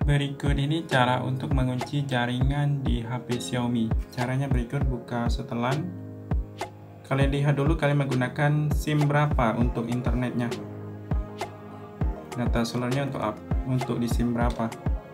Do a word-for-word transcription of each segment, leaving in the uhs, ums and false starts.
Berikut ini cara untuk mengunci jaringan di H P Xiaomi. Caranya berikut: buka setelan. Kalian lihat dulu kalian menggunakan SIM berapa untuk internetnya. Data selulernya untuk apa? Untuk di SIM berapa?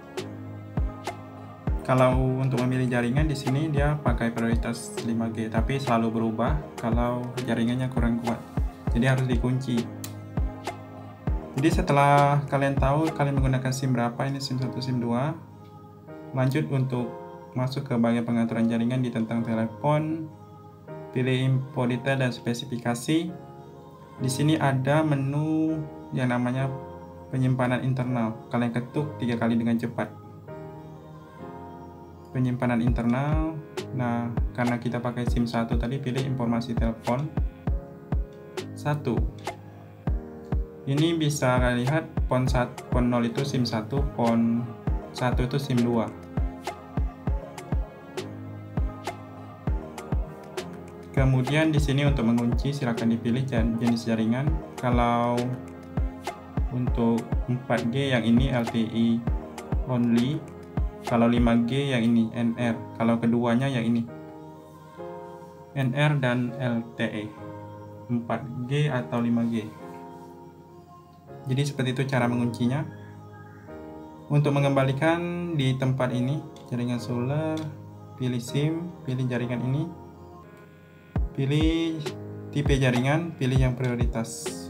Kalau untuk memilih jaringan di sini dia pakai prioritas lima G, tapi selalu berubah kalau jaringannya kurang kuat. Jadi harus dikunci. Jadi setelah kalian tahu kalian menggunakan SIM berapa, ini SIM satu, SIM dua, lanjut untuk masuk ke bagian pengaturan jaringan di tentang telepon, pilih info detail dan spesifikasi. Di sini ada menu yang namanya penyimpanan internal. Kalian ketuk tiga kali dengan cepat. Penyimpanan internal. Nah, karena kita pakai SIM satu tadi, pilih informasi telepon satu. Ini bisa kalian lihat pon satu, pon nol itu SIM satu, pon satu itu SIM dua. Kemudian di sini untuk mengunci silakan dipilih jenis jaringan. Kalau untuk empat G yang ini L T E only, kalau lima G yang ini N R, kalau keduanya yang ini N R dan L T E, empat G atau lima G. Jadi seperti itu cara menguncinya. Untuk mengembalikan di tempat ini, jaringan seluler, pilih SIM, pilih jaringan ini, pilih tipe jaringan, pilih yang prioritas.